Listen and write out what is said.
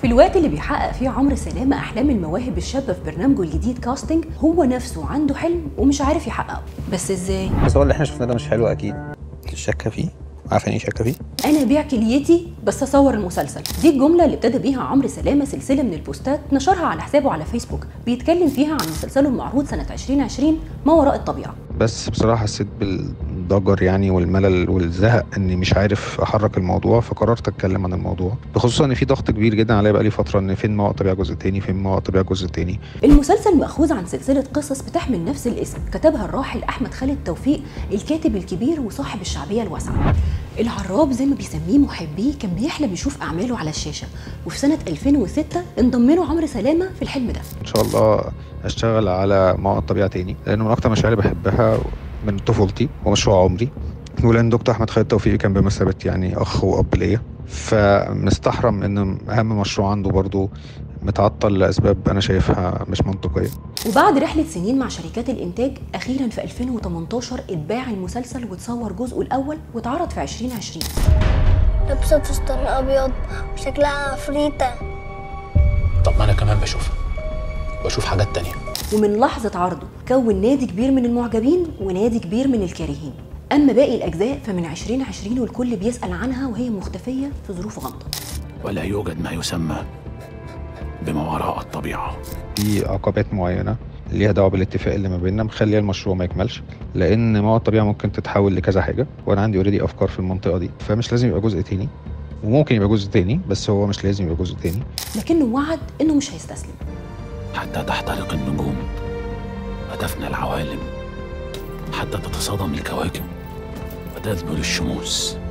في الوقت اللي بيحقق فيه عمرو سلامة أحلام المواهب الشابة في برنامجه الجديد كاستنج، هو نفسه عنده حلم ومش عارف يحققه. بس ازاي؟ بس هو اللي احنا شفناه ده مش حلو اكيد. الشكه فيه، عارفه يعني ايه شكه فيه؟ انا بيع كليتي بس اصور المسلسل، دي الجمله اللي ابتدى بيها عمرو سلامة سلسله من البوستات نشرها على حسابه على فيسبوك، بيتكلم فيها عن مسلسله المعروض سنه 2020 ما وراء الطبيعه. بس بصراحه حسيت بالضجر يعني والملل والزهق اني مش عارف احرك الموضوع، فقررت اتكلم عن الموضوع، بخصوصا ان في ضغط كبير جدا عليا بقالي فتره ان فين ما وراء الطبيعه جزء تاني، فين ما وراء الطبيعه جزء تاني. المسلسل مأخوذ عن سلسله قصص بتحمل نفس الاسم، كتبها الراحل احمد خالد توفيق الكاتب الكبير وصاحب الشعبيه الواسعه. العراب زي ما بيسميه محبيه كان بيحلم يشوف اعماله على الشاشه، وفي سنه 2006 انضم له عمرو سلامة في الحلم ده. ان شاء الله اشتغل على ما وراء الطبيعه تاني، لانه من اكتر المشاريع اللي بحبها من طفولتي ومشروع عمري، ولان دكتور احمد خالد توفيق كان بمثابه يعني اخ واب ليا، فمستحرم ان اهم مشروع عنده برضو متعطل لاسباب انا شايفها مش منطقيه. وبعد رحلة سنين مع شركات الإنتاج، أخيراً في 2018 اتباع المسلسل وتصور جزءه الأول واتعرض في 2020. لابسة فستان أبيض وشكلها عفريتة. طب ما أنا كمان بشوف حاجات تانية. ومن لحظة عرضه كون نادي كبير من المعجبين ونادي كبير من الكارهين. أما باقي الأجزاء فمن 2020 والكل بيسأل عنها وهي مختفية في ظروف غامضة. ولا يوجد ما يسمى بما وراء الطبيعة. في عقبات معينة ليها دعوة بالاتفاق اللي ما بيننا مخليه المشروع ما يكملش، لأن ما وراء الطبيعة ممكن تتحول لكذا حاجة، وأنا عندي اوريدي أفكار في المنطقة دي، فمش لازم يبقى جزء تاني، وممكن يبقى جزء تاني بس هو مش لازم يبقى جزء تاني. لكنه وعد إنه مش هيستسلم حتى تحترق النجوم وتفنى العوالم، حتى تتصادم الكواكب وتذبل الشموس.